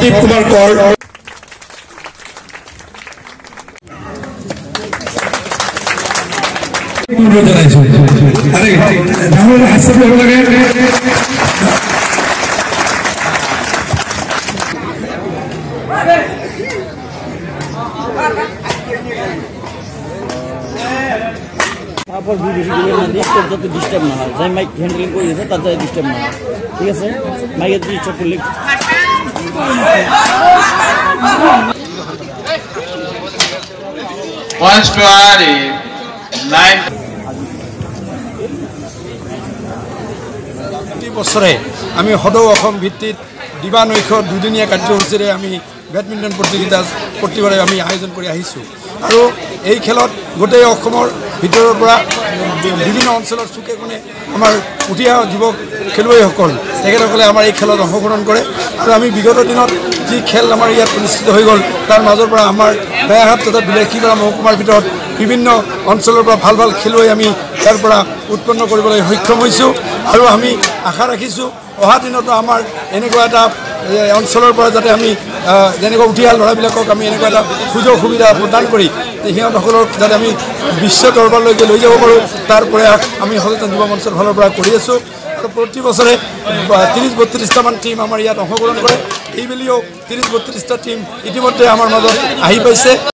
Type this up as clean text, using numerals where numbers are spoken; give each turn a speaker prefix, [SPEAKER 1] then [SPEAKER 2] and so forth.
[SPEAKER 1] সন্দীপ কুমাৰ কৰ জনাইছো আৰে ডাঙৰ হাস্য কৰিব লাগে
[SPEAKER 2] তারপর ভিডিও যাতে ডিস্টার্ব না হয় যাই মাইক হ্যান্ডেলিং করে দিয়েছে তার যাতে ডিস্টার্ব না হয় ঠিক আছে মাইকে ডিস্টার্ব করলে
[SPEAKER 3] প্ৰতি বছৰে আমি সদৌ অসম ভিত্তিত দিবানৈশ দুদিনীয়া কাৰ্যসূচীৰে আমি বেডমিণ্টন প্ৰতিযোগিতা প্ৰতিবাৰে আমি আয়োজন কৰি আহিছোঁ আৰু এই খেলত গোটেই অসমৰ ভিতৰৰ পৰা বিভিন্ন অঞ্চলৰ চুকে কোণে আমাৰ উঠি অহা যুৱক খেলুৱৈসকল তেখেতসকলে আমাৰ এই খেলত অংশগ্ৰহণ কৰে আৰু আমি বিগত দিনত যি খেল আমাৰ ইয়াত অনুষ্ঠিত হৈ গ'ল তাৰ মাজৰ পৰা আমাৰ বেয়াহাট তথা বিলাসীপাৰা মহকুমাৰ ভিতৰত বিভিন্ন অঞ্চলৰ পৰা ভাল ভাল খেলুৱৈ আমি ইয়াৰ পৰা উৎপন্ন কৰিবলৈ সক্ষম হৈছোঁ আৰু আমি আশা ৰাখিছোঁ অহা দিনতো আমাৰ এনেকুৱা এটা অঞ্চলৰ পৰা যাতে আমি যেনেকৈ উঠি অহা ল'ৰাবিলাকক আমি এনেকুৱা এটা সুযোগ সুবিধা প্ৰদান কৰি সিহঁতসকলক যাতে আমি বিশ্ব দৰবাৰলৈকে লৈ যাব পাৰোঁ তাৰ প্ৰয়াস আমি সচেতন যুৱ মঞ্চৰ ফালৰ পৰা কৰি আছোঁ আৰু প্ৰতি বছৰে ৩০-৩২টামান টীম আমাৰ ইয়াত অংশগ্ৰহণ কৰে এইবেলিও ৩০-৩২টা টীম ইতিমধ্যে আমাৰ মাজত আহি পাইছে।